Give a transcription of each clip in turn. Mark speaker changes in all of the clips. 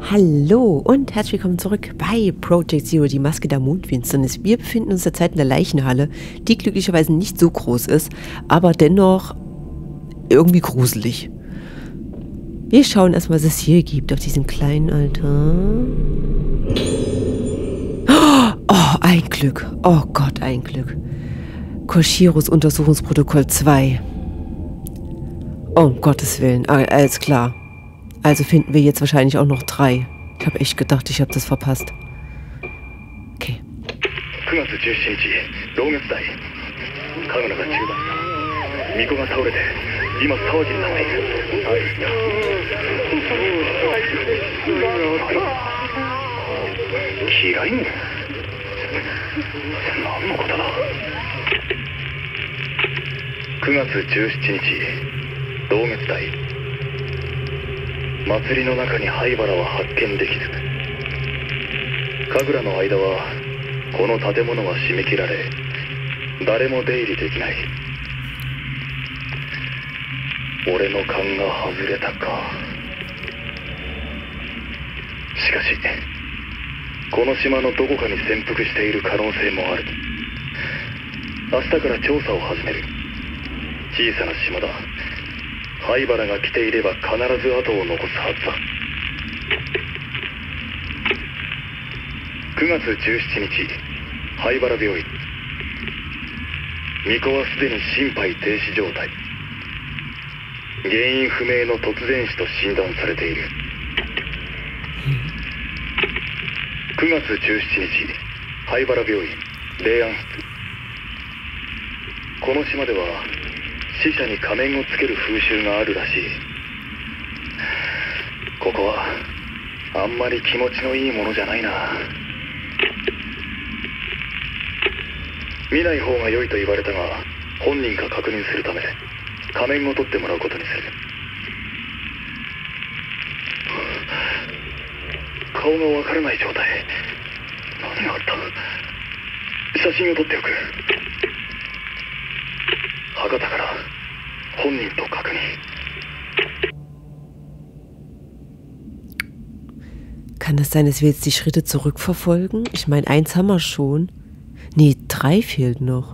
Speaker 1: Hallo und herzlich willkommen zurück bei Project Zero, die Maske der Mondfinsternis. Wir befinden uns derzeit in der Leichenhalle, die glücklicherweise nicht so groß ist, aber dennoch irgendwie gruselig. Wir schauen erstmal, was es hier gibt auf diesem kleinen Altar. Oh, ein Glück. Oh Gott, ein Glück. Koshiros Untersuchungsprotokoll 2. Oh, um Gottes Willen. Alles klar. Also finden wir jetzt wahrscheinlich auch noch 3. Ich habe echt gedacht, ich habe das verpasst. Okay.
Speaker 2: 9月17日、同月代。カグラが中断した。巫女が倒れて、今騒ぎになっている。はい。嫌いも何のことだ。9月17日、同月代。祭りの中に灰原は発見できず、神楽の間はこの建物は締め切られ、誰も出入りできない。俺の勘が外れたか。しかしこの島のどこかに潜伏している可能性もある。明日から調査を始める。小さな島だ。灰原が来ていれば必ず後を残すはずだ。9月17日、灰原病院。巫女はすでに心肺停止状態。原因不明の突然死と診断されている。9月17日、灰原病院、霊安室。この島では死者に仮面をつける風習があるらしい。ここはあんまり気持ちのいいものじゃないな。見ない方が良いと言われたが、本人か確認するため仮面を取ってもらうことにする。顔がわからない状態。何があった？写真を撮っておく。博多から本人と確認。
Speaker 1: Kann das sein, dass wir jetzt die Schritte zurückverfolgen? Ich meine, 1 haben wir schon. Nee, 3 fehlt noch.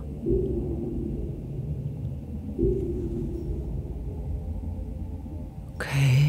Speaker 1: Okay.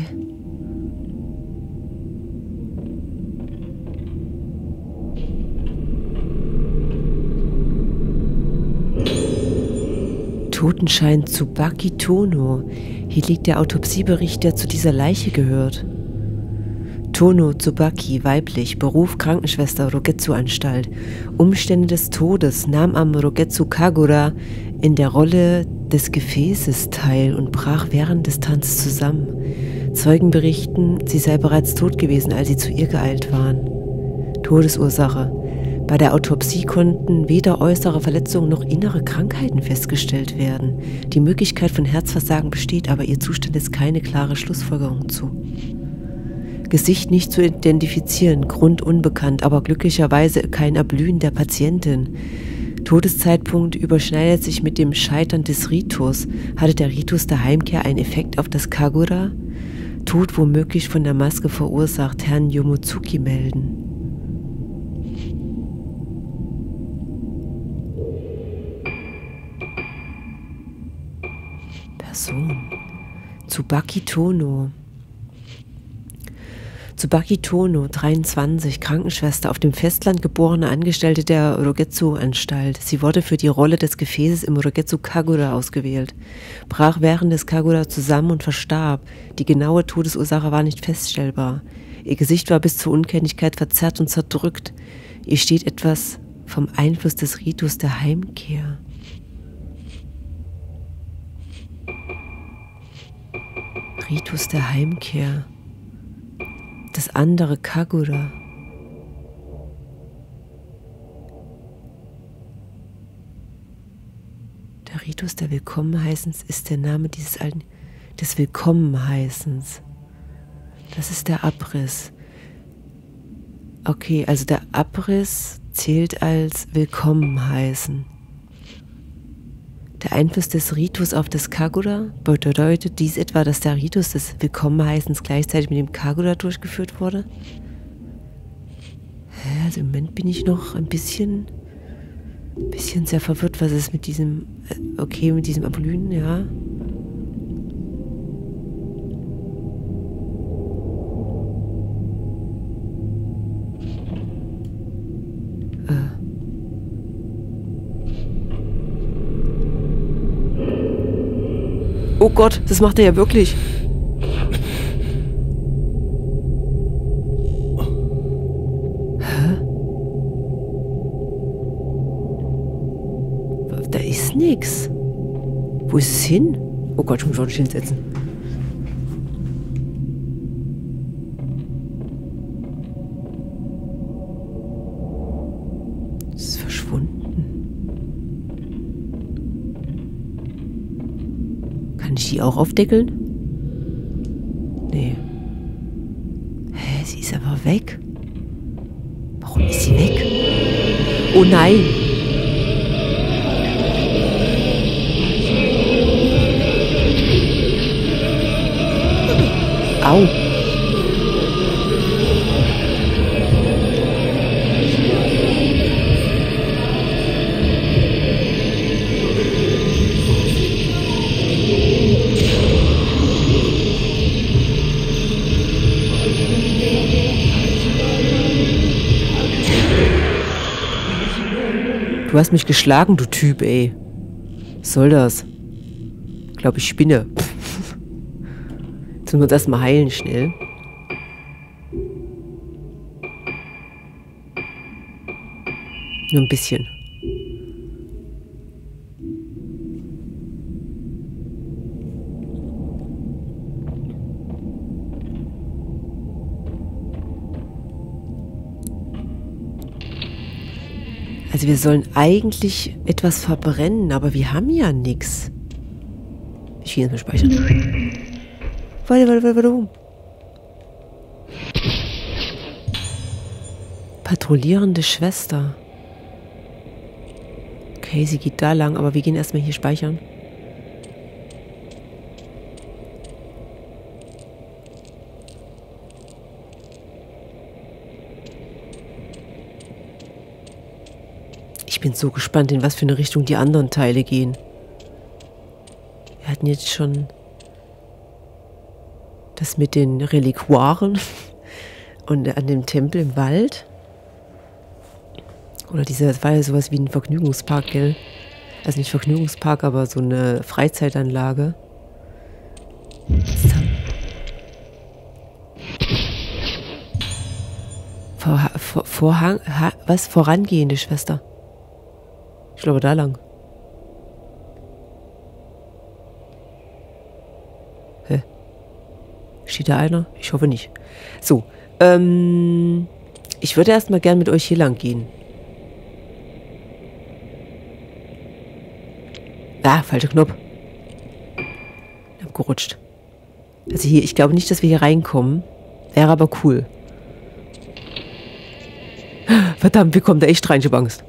Speaker 1: Totenschein Tsubaki Tono. Hier liegt der Autopsiebericht, der zu dieser Leiche gehört. Tono Tsubaki, weiblich, Beruf Krankenschwester, Rogetsu-Anstalt. Umstände des Todes, nahm am Rogetsu Kagura in der Rolle des Gefäßes teil und brach während des Tanzes zusammen. Zeugen berichten, sie sei bereits tot gewesen, als sie zu ihr geeilt waren. Todesursache. Bei der Autopsie konnten weder äußere Verletzungen noch innere Krankheiten festgestellt werden. Die Möglichkeit von Herzversagen besteht, aber ihr Zustand ist keine klare Schlussfolgerung zu. Gesicht nicht zu identifizieren, Grund unbekannt, aber glücklicherweise kein Erblühen der Patientin. Todeszeitpunkt überschneidet sich mit dem Scheitern des Ritus. Hatte der Ritus der Heimkehr einen Effekt auf das Kagura? Tod womöglich von der Maske verursacht, Herrn Yomotsuki melden. Person. Tsubaki Tono. Tsubaki Tono, 23, Krankenschwester, auf dem Festland geborene Angestellte der Rogetsu-Anstalt. Sie wurde für die Rolle des Gefäßes im Rogetsu Kagura ausgewählt. Brach während des Kagura zusammen und verstarb. Die genaue Todesursache war nicht feststellbar. Ihr Gesicht war bis zur Unkenntlichkeit verzerrt und zerdrückt. Ihr steht etwas vom Einfluss des Ritus der Heimkehr. Ritus der Heimkehr. Das andere Kagura. Der Ritus der Willkommenheißens ist der Name dieses alten, des Willkommenheißens. Das ist der Abriss. Okay, also der Abriss zählt als Willkommenheißen. Der Einfluss des Ritus auf das Kagura? Bedeutet dies etwa, dass der Ritus des Willkommenheißens gleichzeitig mit dem Kagura durchgeführt wurde? Also im Moment bin ich noch ein bisschen sehr verwirrt, was es mit diesem, okay, mit diesem Apollyn, ja. Oh Gott, das macht er ja wirklich. Hä? Da ist nix. Wo ist es hin? Oh Gott, ich muss mich hinsetzen. Es ist verschwunden. Kann ich die auch aufdeckeln? Nee. Hä, sie ist aber weg. Warum ist sie weg? Oh nein! Au! Du hast mich geschlagen, du Typ, ey. Was soll das? Ich glaube, ich spinne. Jetzt müssen wir uns erstmal heilen, schnell. Nur ein bisschen. Also wir sollen eigentlich etwas verbrennen, aber wir haben ja nichts. Ich gehe jetzt mal speichern. Warte. Patrouillierende Schwester. Okay, sie geht da lang, aber wir gehen erstmal hier speichern. Ich bin so gespannt, in was für eine Richtung die anderen Teile gehen. Wir hatten jetzt schon das mit den Reliquaren und an dem Tempel im Wald. Oder das war ja sowas wie ein Vergnügungspark, gell? Also nicht Vergnügungspark, aber so eine Freizeitanlage. Vorangehende Schwester. Ich glaube, da lang. Hä? Steht da einer? Ich hoffe nicht. So, ich würde erstmal gern mit euch hier lang gehen. Ah, falscher Knopf. Ich hab gerutscht. Also hier, ich glaube nicht, dass wir hier reinkommen. Wäre aber cool. Verdammt, wir kommen da echt rein, ich hab Angst.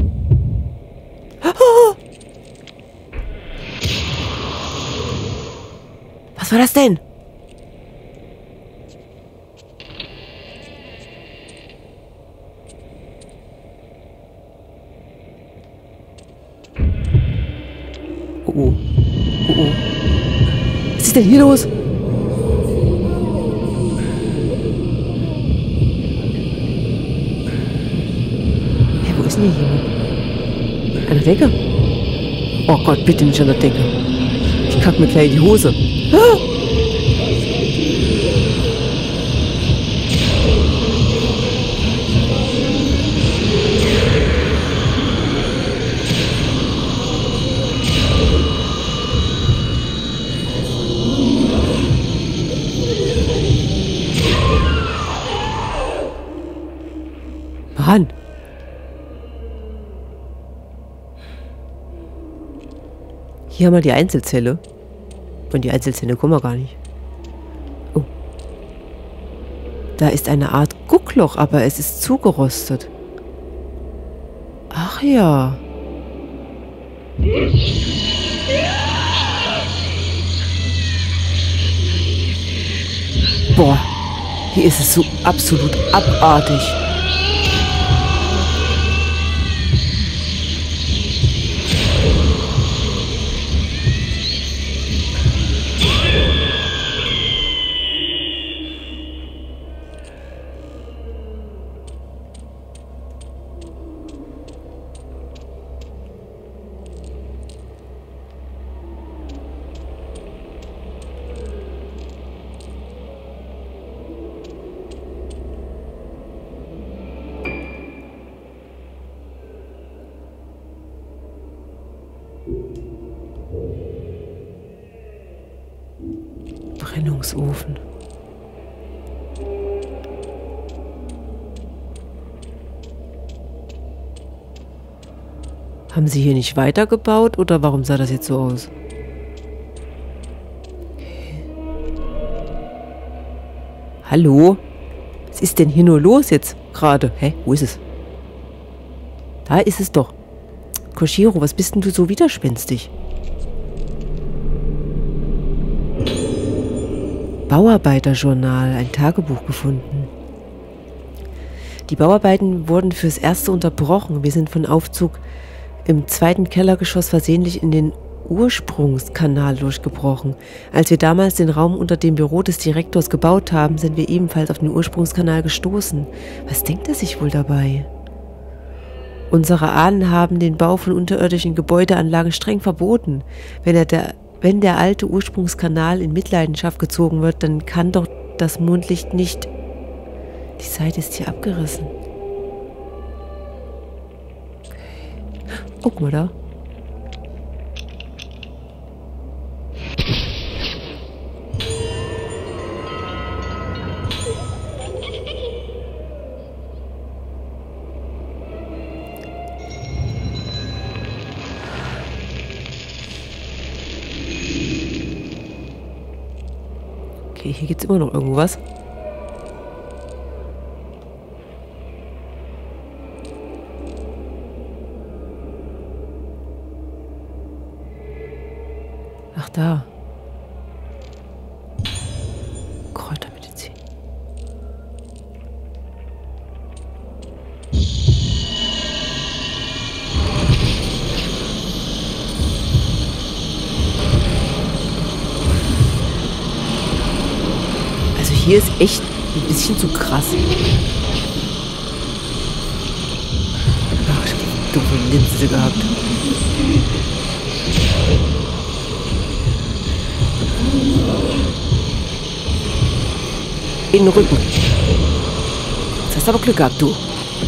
Speaker 1: Was war das denn? Oh. Was ist denn hier los? Hey, wo ist denn hier jemand? An der Decke? Oh Gott, bitte nicht an der Decke. Ich kack mir gleich in die Hose. Ah! Mann! Hier haben wir die Einzelzelle. Und die Einzelzelle kommen wir gar nicht. Oh. Da ist eine Art Guckloch, aber es ist zugerostet. Ach ja. Boah, hier ist es so absolut abartig. Brennungsofen. Haben sie hier nicht weitergebaut oder warum sah das jetzt so aus? Okay. Hallo? Was ist denn hier nur los jetzt gerade? Hä? Wo ist es? Da ist es doch. Koshiro, was bist denn du so widerspenstig? Bauarbeiterjournal, ein Tagebuch gefunden. Die Bauarbeiten wurden fürs Erste unterbrochen. Wir sind von Aufzug im 2. Kellergeschoss versehentlich in den Ursprungskanal durchgebrochen. Als wir damals den Raum unter dem Büro des Direktors gebaut haben, sind wir ebenfalls auf den Ursprungskanal gestoßen. Was denkt er sich wohl dabei? Unsere Ahnen haben den Bau von unterirdischen Gebäudeanlagen streng verboten. Wenn der alte Ursprungskanal in Mitleidenschaft gezogen wird, dann kann doch das Mondlicht nicht... Die Seite ist hier abgerissen. Okay. Oh, guck mal da. Okay, hier gibt es immer noch irgendwas. Ach, da. Kräutermedizin. Also hier ist echt ein bisschen zu krass. Ach, ich hab dumme Linse gehabt. In den Rücken. Jetzt hast du aber Glück gehabt, du.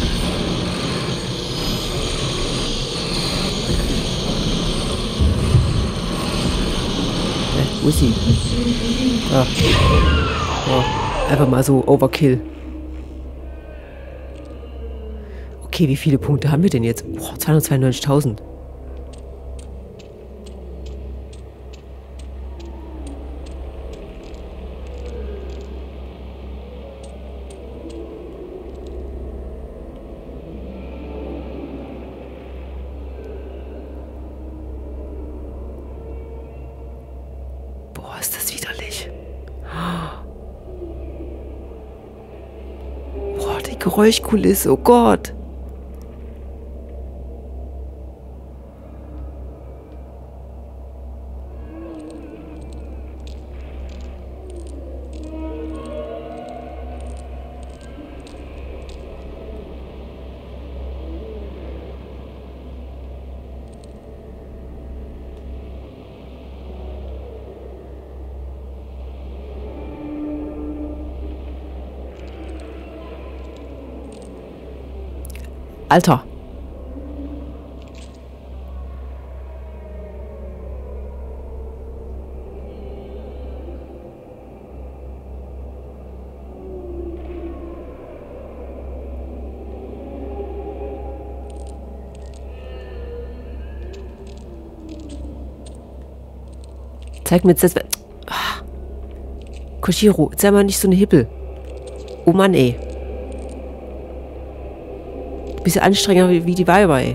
Speaker 1: Wo ist sie? Da. Oh, einfach mal so Overkill. Okay, wie viele Punkte haben wir denn jetzt? Boah, 292.000. Boah, ist das widerlich. Boah, die Geräuschkulisse, oh Gott. Alter. Zeig mir jetzt das... Koshiro, sei mal nicht so eine Hippel. Oh Mann, ey. Bisschen anstrengender wie die Weiber, ey.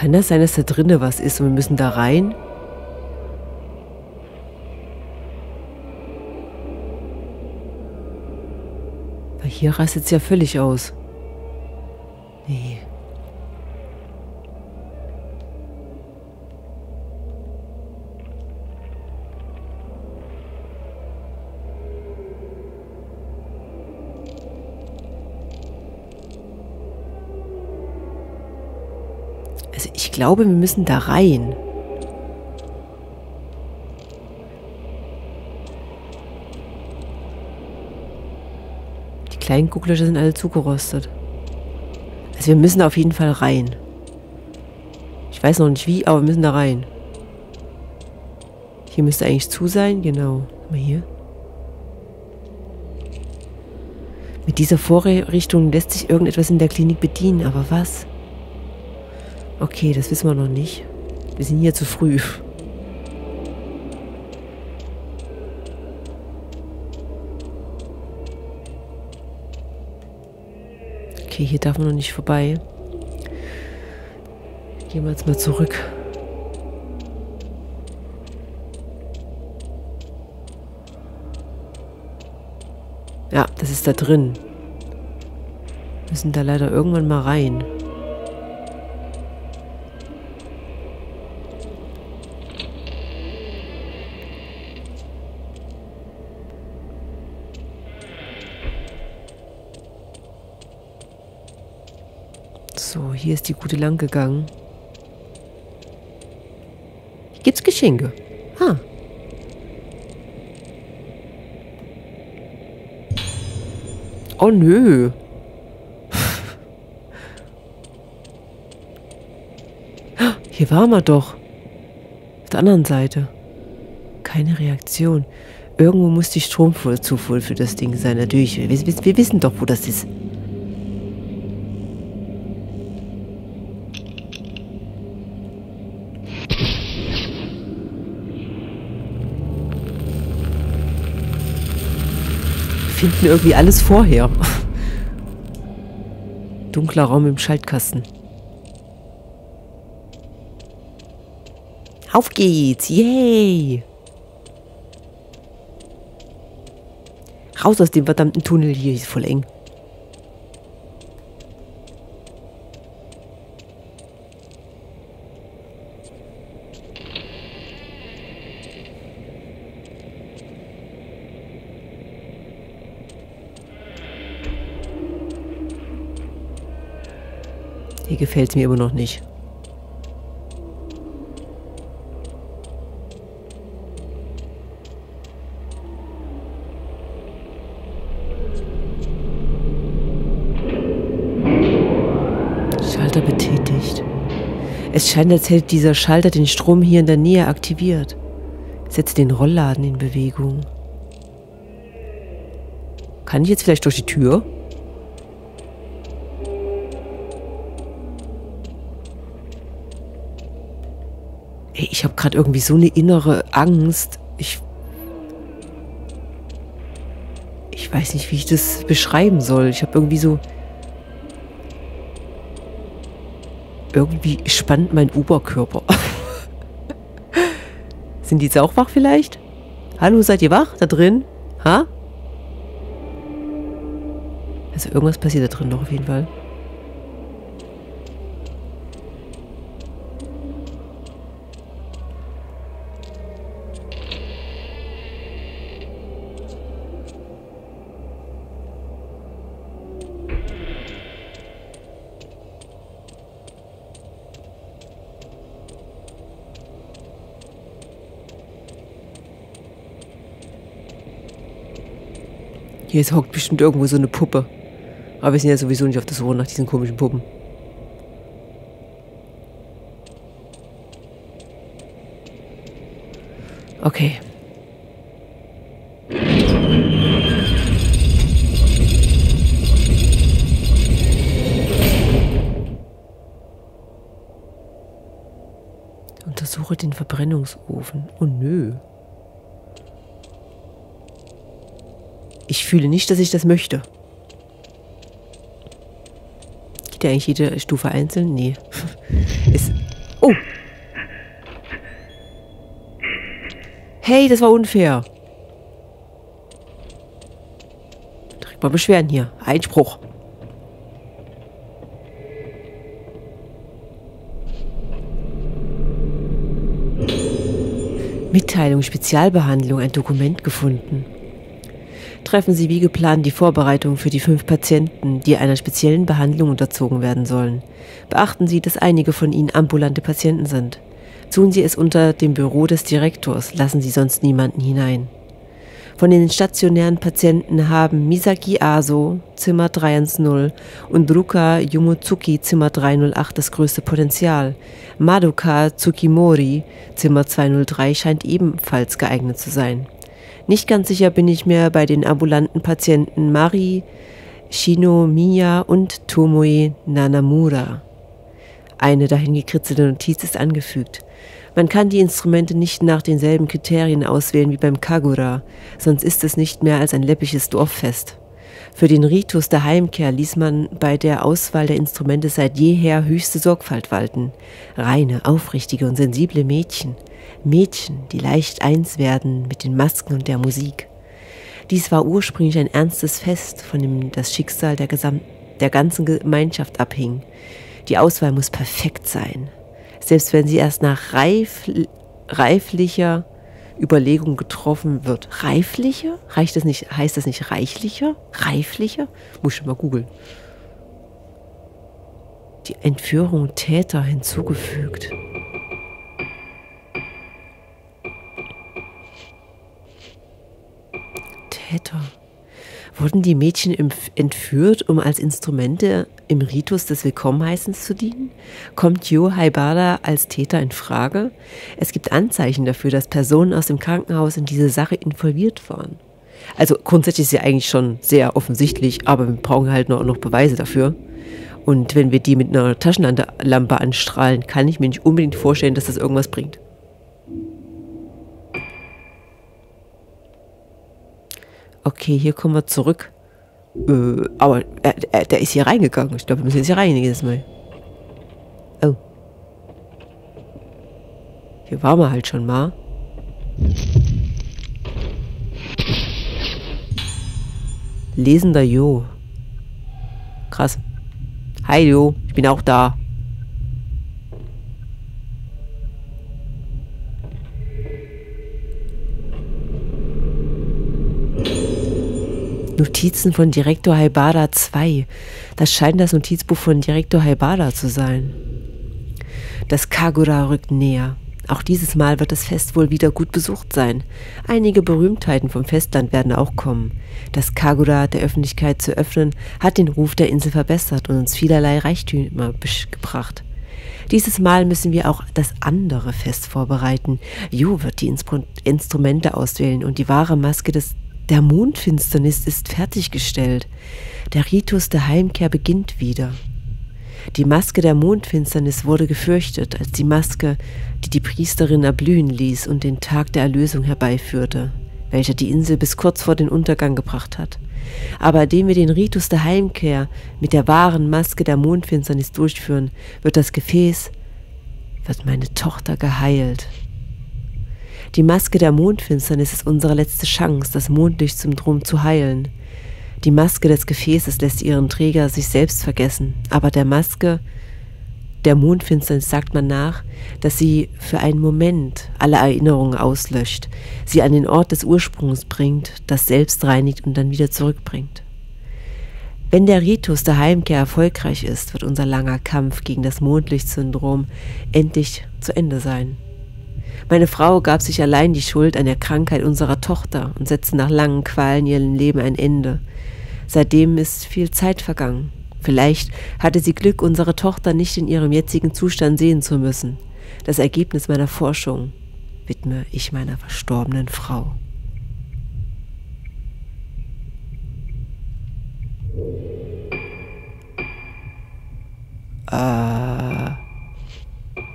Speaker 1: Kann das sein, dass da drinnen was ist und wir müssen da rein? Weil hier rastet es ja völlig aus. Nee. Also ich glaube, wir müssen da rein. Die kleinen Gucklöcher sind alle zugerostet. Also wir müssen da auf jeden Fall rein. Ich weiß noch nicht wie, aber wir müssen da rein. Hier müsste eigentlich zu sein, genau. Mal hier. Mit dieser Vorrichtung lässt sich irgendetwas in der Klinik bedienen, aber was? Okay, das wissen wir noch nicht. Wir sind hier zu früh. Okay, hier darf man noch nicht vorbei. Gehen wir jetzt mal zurück. Ja, das ist da drin. Wir müssen da leider irgendwann mal rein. So, hier ist die Gute lang gegangen. Hier gibt's Geschenke. Ah. Oh nö. Hier waren wir doch. Auf der anderen Seite. Keine Reaktion. Irgendwo muss die Stromzufuhr für das Ding sein. Natürlich. Wir wissen doch, wo das ist. Wir finden irgendwie alles vorher. Dunkler Raum im Schaltkasten. Auf geht's! Yay! Raus aus dem verdammten Tunnel hier, ist voll eng. Hier gefällt es mir immer noch nicht. Schalter betätigt. Es scheint, als hätte dieser Schalter den Strom hier in der Nähe aktiviert. Setzt den Rollladen in Bewegung. Kann ich jetzt vielleicht durch die Tür? Ey, ich habe gerade irgendwie so eine innere Angst. Ich weiß nicht, wie ich das beschreiben soll. Ich habe irgendwie so... Irgendwie spannt mein Oberkörper. Sind die jetzt auch wach vielleicht? Hallo, seid ihr wach? Da drin? Ha? Also irgendwas passiert da drin noch auf jeden Fall. Hier hockt bestimmt irgendwo so eine Puppe. Aber wir sind ja sowieso nicht auf der Suche nach diesen komischen Puppen. Okay. Untersuche den Verbrennungsofen. Oh nö. Ich fühle nicht, dass ich das möchte. Geht ja eigentlich jede Stufe einzeln? Nee. Oh! Hey, das war unfair. Direkt mal beschweren hier. Einspruch. Mitteilung, Spezialbehandlung, ein Dokument gefunden. Treffen Sie wie geplant die Vorbereitung für die 5 Patienten, die einer speziellen Behandlung unterzogen werden sollen. Beachten Sie, dass einige von ihnen ambulante Patienten sind. Tun Sie es unter dem Büro des Direktors, lassen Sie sonst niemanden hinein. Von den stationären Patienten haben Misaki Aso, Zimmer 310, und Ruka Yumotsuki, Zimmer 308, das größte Potenzial. Madoka Tsukimori, Zimmer 203, scheint ebenfalls geeignet zu sein. Nicht ganz sicher bin ich mir bei den ambulanten Patienten Mari Shinomiya und Tomoe Nanamura. Eine dahin gekritzelte Notiz ist angefügt. Man kann die Instrumente nicht nach denselben Kriterien auswählen wie beim Kagura, sonst ist es nicht mehr als ein läppisches Dorffest. Für den Ritus der Heimkehr ließ man bei der Auswahl der Instrumente seit jeher höchste Sorgfalt walten. Reine, aufrichtige und sensible Mädchen. Mädchen, die leicht eins werden mit den Masken und der Musik. Dies war ursprünglich ein ernstes Fest, von dem das Schicksal der ganzen Gemeinschaft abhing. Die Auswahl muss perfekt sein. Selbst wenn sie erst nach reiflicher Überlegung getroffen wird. Reiflicher? Heißt das nicht reichlicher? Reiflicher? Muss ich mal googeln. Die Entführung Täter hinzugefügt. Täter. Wurden die Mädchen entführt, um als Instrumente im Ritus des Willkommenheißens zu dienen? Kommt Yo Haibara als Täter in Frage? Es gibt Anzeichen dafür, dass Personen aus dem Krankenhaus in diese Sache involviert waren. Also grundsätzlich ist ja eigentlich schon sehr offensichtlich, aber wir brauchen halt noch Beweise dafür. Und wenn wir die mit einer Taschenlampe anstrahlen, kann ich mir nicht unbedingt vorstellen, dass das irgendwas bringt. Okay, hier kommen wir zurück. Aber der ist hier reingegangen. Ich glaube, wir müssen jetzt hier rein jedes Mal. Oh. Hier waren wir halt schon mal. Lesender Jo. Krass. Hi Jo, ich bin auch da. Notizen von Direktor Haibara 2. Das scheint das Notizbuch von Direktor Haibara zu sein. Das Kagura rückt näher. Auch dieses Mal wird das Fest wohl wieder gut besucht sein. Einige Berühmtheiten vom Festland werden auch kommen. Das Kagura der Öffentlichkeit zu öffnen, hat den Ruf der Insel verbessert und uns vielerlei Reichtümer gebracht. Dieses Mal müssen wir auch das andere Fest vorbereiten. Jo wird die Instrumente auswählen und die wahre Maske der Mondfinsternis ist fertiggestellt. Der Ritus der Heimkehr beginnt wieder. Die Maske der Mondfinsternis wurde gefürchtet als die Maske, die Priesterin erblühen ließ und den Tag der Erlösung herbeiführte, welcher die Insel bis kurz vor den Untergang gebracht hat. Aber indem wir den Ritus der Heimkehr mit der wahren Maske der Mondfinsternis durchführen, wird meine Tochter geheilt. Die Maske der Mondfinsternis ist unsere letzte Chance, das Mondlichtsyndrom zu heilen. Die Maske des Gefäßes lässt ihren Träger sich selbst vergessen, aber der Maske der Mondfinsternis sagt man nach, dass sie für einen Moment alle Erinnerungen auslöscht, sie an den Ort des Ursprungs bringt, das Selbst reinigt und dann wieder zurückbringt. Wenn der Ritus der Heimkehr erfolgreich ist, wird unser langer Kampf gegen das Mondlichtsyndrom endlich zu Ende sein. Meine Frau gab sich allein die Schuld an der Krankheit unserer Tochter und setzte nach langen Qualen ihrem Leben ein Ende. Seitdem ist viel Zeit vergangen. Vielleicht hatte sie Glück, unsere Tochter nicht in ihrem jetzigen Zustand sehen zu müssen. Das Ergebnis meiner Forschung widme ich meiner verstorbenen Frau.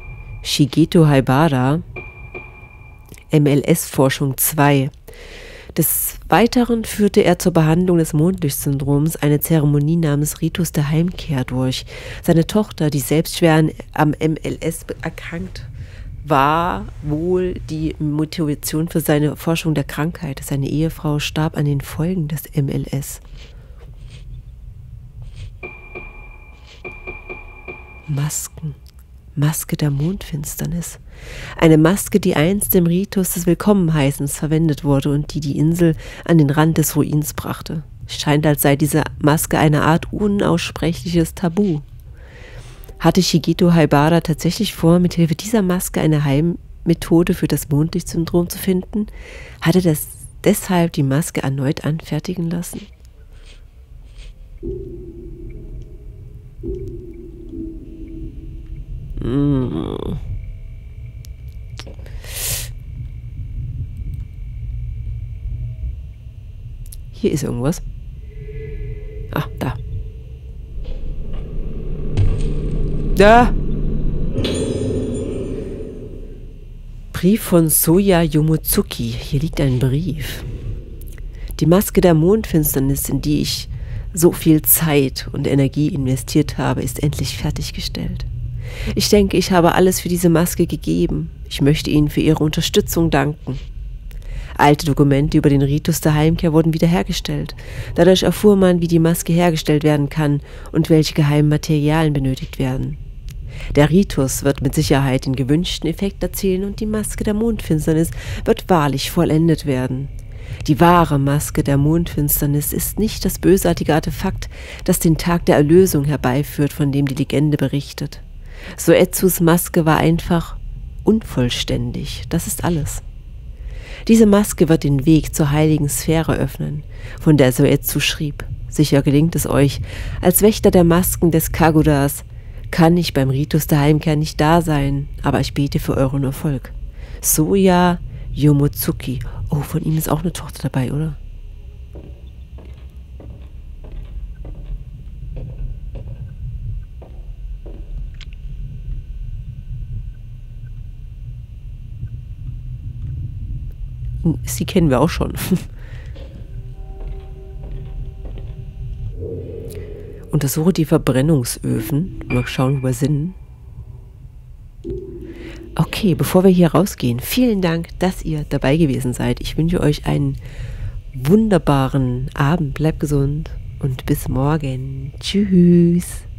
Speaker 1: Shigeto Haibara, MLS-Forschung 2. Des Weiteren führte er zur Behandlung des Mondlichtsyndroms eine Zeremonie namens Ritus der Heimkehr durch. Seine Tochter, die selbst schwer am MLS erkrankt war, wohl die Motivation für seine Forschung der Krankheit. Seine Ehefrau starb an den Folgen des MLS. Masken. Maske der Mondfinsternis. Eine Maske, die einst im Ritus des Willkommenheißens verwendet wurde und die Insel an den Rand des Ruins brachte. Es scheint, als sei diese Maske eine Art unaussprechliches Tabu. Hatte Shigeto Haibara tatsächlich vor, mithilfe dieser Maske eine Heimmethode für das Mondlichtsyndrom zu finden? Hatte er deshalb die Maske erneut anfertigen lassen? Hier ist irgendwas. Ah, da. Da! Brief von Soya Yomotsuki. Hier liegt ein Brief. Die Maske der Mondfinsternis, in die ich so viel Zeit und Energie investiert habe, ist endlich fertiggestellt. Ich denke, ich habe alles für diese Maske gegeben. Ich möchte Ihnen für Ihre Unterstützung danken. Alte Dokumente über den Ritus der Heimkehr wurden wiederhergestellt. Dadurch erfuhr man, wie die Maske hergestellt werden kann und welche geheimen Materialien benötigt werden. Der Ritus wird mit Sicherheit den gewünschten Effekt erzielen und die Maske der Mondfinsternis wird wahrlich vollendet werden. Die wahre Maske der Mondfinsternis ist nicht das bösartige Artefakt, das den Tag der Erlösung herbeiführt, von dem die Legende berichtet. Soetsus Maske war einfach unvollständig, das ist alles. Diese Maske wird den Weg zur heiligen Sphäre öffnen, von der Soetsu schrieb. Sicher gelingt es euch, als Wächter der Masken des Kagudas kann ich beim Ritus der Heimkehr nicht da sein, aber ich bete für euren Erfolg. Soya Yomotsuki. Oh, von ihm ist auch eine Tochter dabei, oder? Sie kennen wir auch schon. Untersuche die Verbrennungsöfen. Mal schauen, wo wir sind. Okay, bevor wir hier rausgehen, vielen Dank, dass ihr dabei gewesen seid. Ich wünsche euch einen wunderbaren Abend. Bleibt gesund und bis morgen. Tschüss.